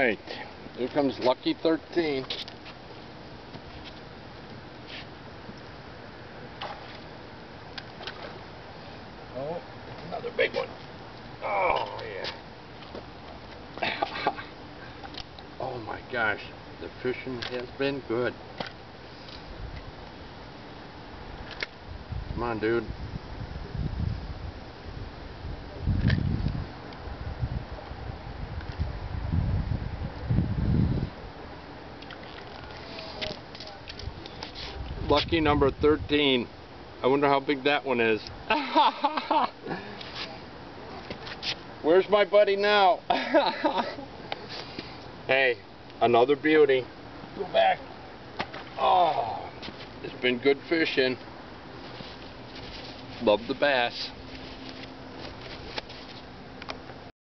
Alright, here comes Lucky 13. Oh, another big one. Oh, yeah. Oh my gosh, the fishing has been good. Come on, dude. Lucky number 13. I wonder how big that one is. Where's my buddy now? Hey, another beauty. Go back. Oh, it's been good fishing. Love the bass.